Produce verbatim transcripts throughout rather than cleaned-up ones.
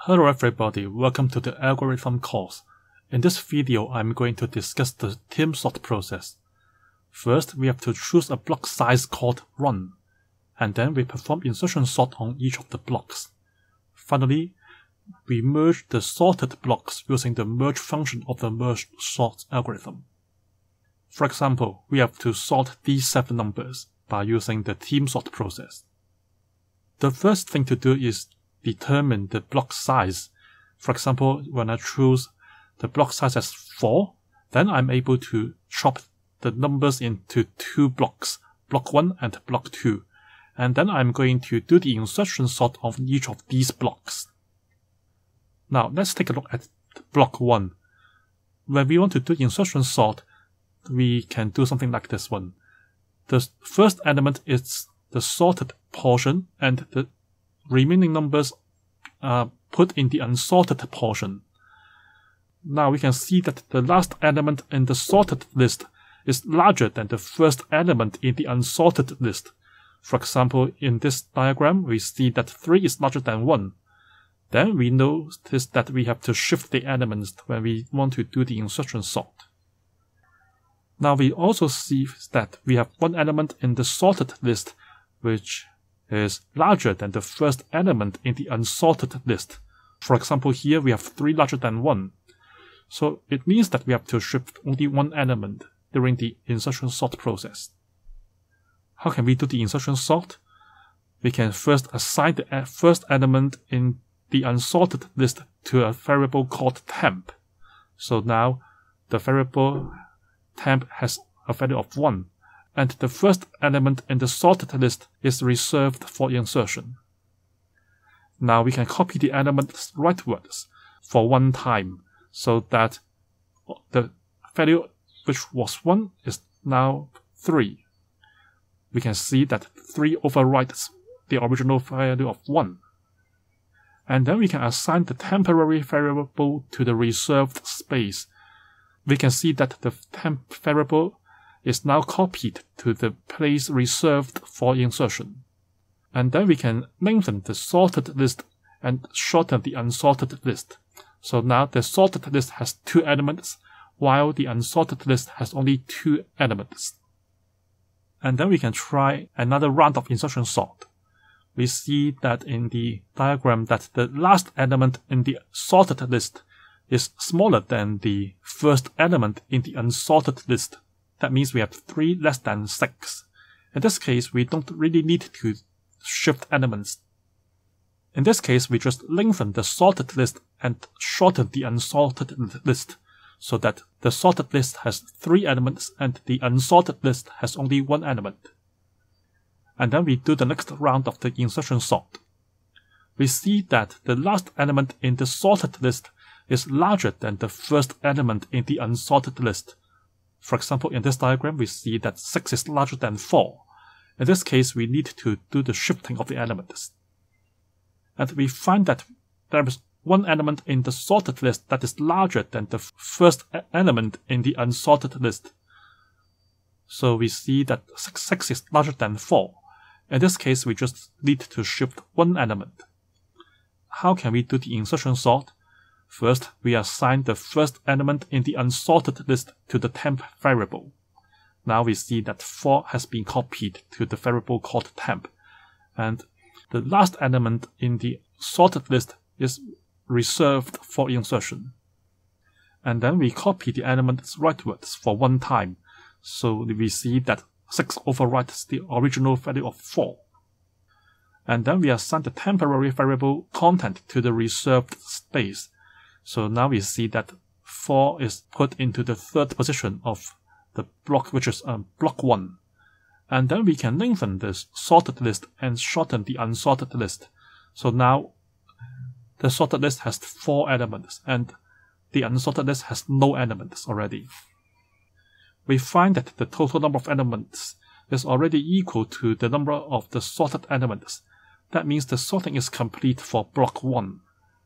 Hello everybody, welcome to the algorithm course. In this video, I'm going to discuss the team sort process. First, we have to choose a block size called run, and then we perform insertion sort on each of the blocks. Finally, we merge the sorted blocks using the merge function of the merge sort algorithm. For example, we have to sort these seven numbers by using the team sort process. The first thing to do is determine the block size. For example, when I choose the block size as four, then I'm able to chop the numbers into two blocks, block one and block two. And then I'm going to do the insertion sort of each of these blocks. Now let's take a look at block one. When we want to do insertion sort, we can do something like this one. The first element is the sorted portion, and the remaining numbers are put in the unsorted portion. Now we can see that the last element in the sorted list is larger than the first element in the unsorted list. For example, in this diagram, we see that three is larger than one. Then we notice that we have to shift the elements when we want to do the insertion sort. Now we also see that we have one element in the sorted list which is larger than the first element in the unsorted list. For example, here we have three larger than one. So it means that we have to shift only one element during the insertion sort process. How can we do the insertion sort? We can first assign the first element in the unsorted list to a variable called temp. So now the variable temp has a value of one. And the first element in the sorted list is reserved for insertion. Now we can copy the elements rightwards for one time, so that the value which was one is now three. We can see that three overwrites the original value of one. And then we can assign the temporary variable to the reserved space. We can see that the temp variable is now copied to the place reserved for insertion. And then we can lengthen the sorted list and shorten the unsorted list. So now the sorted list has two elements, while the unsorted list has only two elements. And then we can try another round of insertion sort. We see that in the diagram that the last element in the sorted list is smaller than the first element in the unsorted list. That means we have three less than six. In this case, we don't really need to shift elements. In this case, we just lengthen the sorted list and shorten the unsorted list, so that the sorted list has three elements and the unsorted list has only one element. And then we do the next round of the insertion sort. We see that the last element in the sorted list is larger than the first element in the unsorted list. For example, in this diagram, we see that six is larger than four. In this case, we need to do the shifting of the elements. And we find that there is one element in the sorted list that is larger than the first element in the unsorted list. So we see that six, six is larger than four. In this case, we just need to shift one element. How can we do the insertion sort? First, we assign the first element in the unsorted list to the temp variable. Now we see that four has been copied to the variable called temp, and the last element in the sorted list is reserved for insertion. And then we copy the elements rightwards for one time, so we see that six overwrites the original value of four. And then we assign the temporary variable content to the reserved space. So now we see that four is put into the third position of the block, which is um, block one. And then we can lengthen this sorted list and shorten the unsorted list. So now the sorted list has four elements and the unsorted list has no elements already. We find that the total number of elements is already equal to the number of the sorted elements. That means the sorting is complete for block one.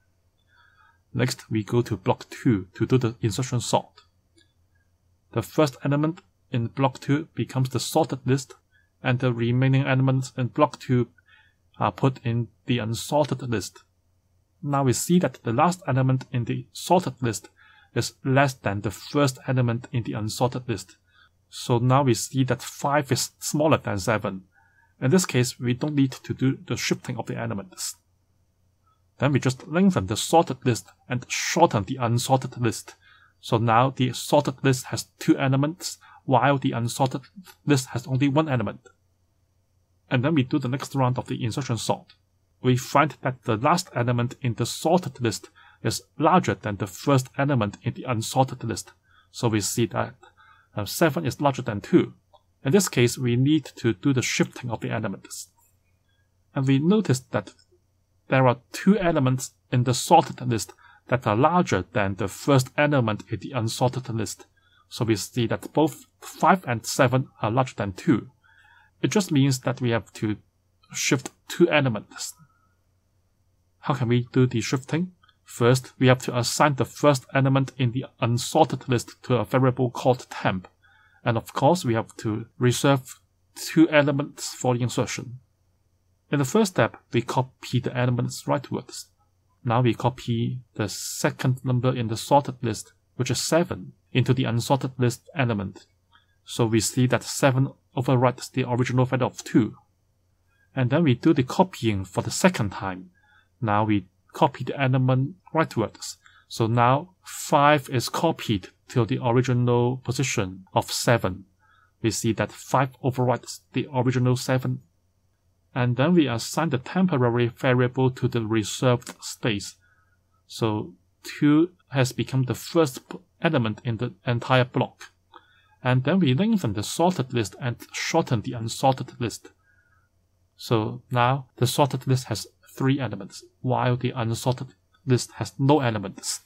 Next, we go to block two to do the insertion sort. The first element in block two becomes the sorted list, and the remaining elements in block two are put in the unsorted list. Now we see that the last element in the sorted list is less than the first element in the unsorted list. So now we see that five is smaller than seven. In this case, we don't need to do the shifting of the elements. Then we just lengthen the sorted list and shorten the unsorted list. So now the sorted list has two elements, while the unsorted list has only one element. And then we do the next round of the insertion sort. We find that the last element in the sorted list is larger than the first element in the unsorted list. So we see that uh, seven is larger than two. In this case, we need to do the shifting of the elements. And we notice that there are two elements in the sorted list that are larger than the first element in the unsorted list. So we see that both five and seven are larger than two. It just means that we have to shift two elements. How can we do the shifting? First, we have to assign the first element in the unsorted list to a variable called temp. And of course, we have to reserve two elements for the insertion. In the first step, we copy the elements rightwards. Now we copy the second number in the sorted list, which is seven, into the unsorted list element. So we see that seven overwrites the original value of two. And then we do the copying for the second time. Now we copy the element rightwards. So now five is copied to the original position of seven. We see that five overwrites the original seven. And then we assign the temporary variable to the reserved space. So two has become the first element in the entire block. And then we lengthen the sorted list and shorten the unsorted list. So now the sorted list has three elements, while the unsorted list has no elements.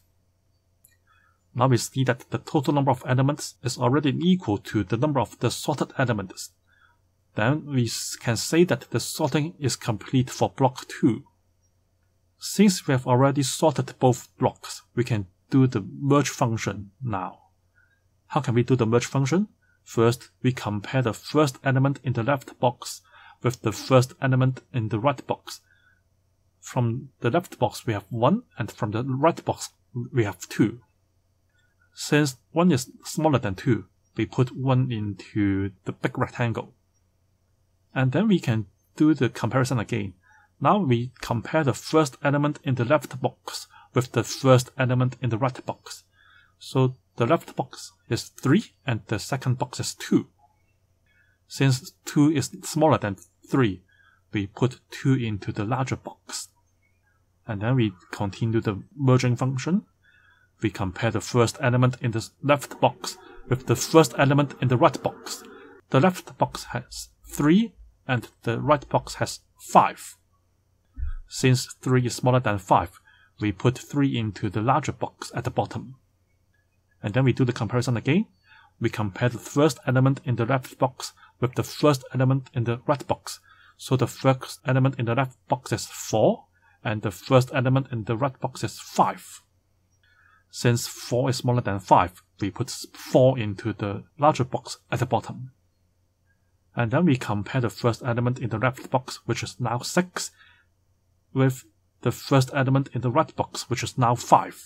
Now we see that the total number of elements is already equal to the number of the sorted elements. Then we can say that the sorting is complete for block two. Since we have already sorted both blocks, we can do the merge function now. How can we do the merge function? First, we compare the first element in the left box with the first element in the right box. From the left box we have one, and from the right box we have two. Since one is smaller than two, we put one into the big rectangle. And then we can do the comparison again. Now we compare the first element in the left box with the first element in the right box. So the left box is three and the second box is two. Since two is smaller than three, we put two into the larger box. And then we continue the merging function. We compare the first element in the left box with the first element in the right box. The left box has three and the right box has five. Since three is smaller than five, we put three into the larger box at the bottom. And then we do the comparison again. We compare the first element in the left box with the first element in the right box. So the first element in the left box is four, and the first element in the right box is five. Since four is smaller than five, we put four into the larger box at the bottom. And then we compare the first element in the left box, which is now six, with the first element in the right box, which is now five.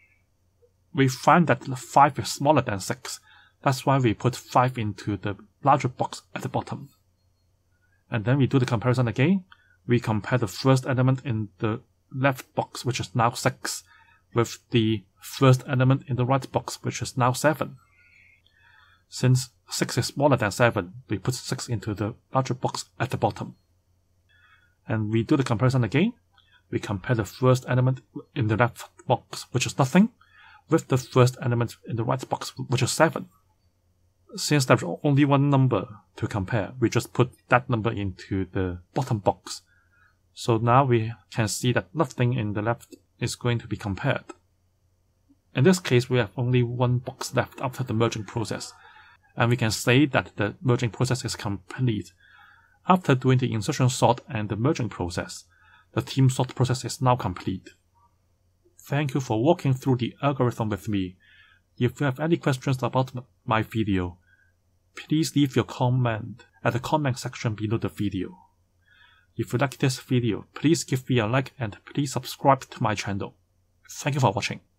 We find that five is smaller than six. That's why we put five into the larger box at the bottom. And then we do the comparison again. We compare the first element in the left box, which is now six, with the first element in the right box, which is now seven. Since six is smaller than seven, we put six into the larger box at the bottom. And we do the comparison again. We compare the first element in the left box, which is nothing, with the first element in the right box, which is seven. Since there's only one number to compare, we just put that number into the bottom box. So now we can see that nothing in the left is going to be compared. In this case, we have only one box left after the merging process, and we can say that the merging process is complete. After doing the insertion sort and the merging process, the team sort process is now complete. Thank you for walking through the algorithm with me. If you have any questions about my video, please leave your comment at the comment section below the video. If you like this video, please give me a like and please subscribe to my channel. Thank you for watching.